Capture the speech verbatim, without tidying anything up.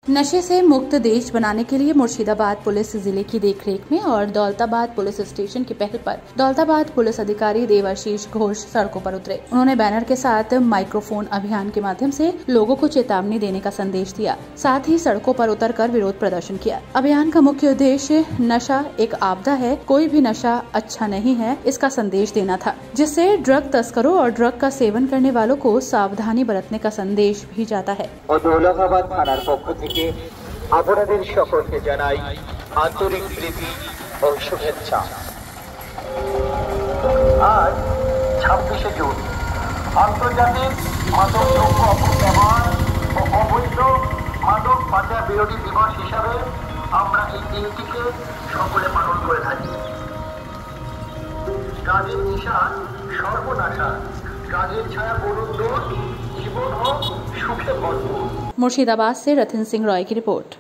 नशे से मुक्त देश बनाने के लिए मुर्शिदाबाद पुलिस जिले की देखरेख में और दौलताबाद पुलिस स्टेशन की पहल पर दौलताबाद पुलिस अधिकारी देवाशीष घोष सड़कों पर उतरे। उन्होंने बैनर के साथ माइक्रोफोन अभियान के माध्यम से लोगों को चेतावनी देने का संदेश दिया, साथ ही सड़कों पर उतरकर विरोध प्रदर्शन किया। अभियान का मुख्य उद्देश्य नशा एक आपदा है, कोई भी नशा अच्छा नहीं है, इसका संदेश देना था, जिससे ड्रग तस्करों और ड्रग का सेवन करने वालों को सावधानी बरतने का संदेश भी जाता है। আপনাদের সকলকে জানাই আন্তরিক প্রীতি ও শুভেচ্ছা। আজ ছাব্বিশে জুন আন্তর্জাতিক মাদক দ্রব্য অপব্যবহার ও অবৈধ মাদক পাচার বিরোধী দিবস হিসাবে আমরা এই দিনটিকে সকলে পালন করে থাকি। কাজের নেশা সর্বনাশা, কাজের ছায়া বরুণ দূর, জীবন হোক সুখে ভরপুর। मुर्शिदाबाद से रतन सिंह रॉय की रिपोर्ट।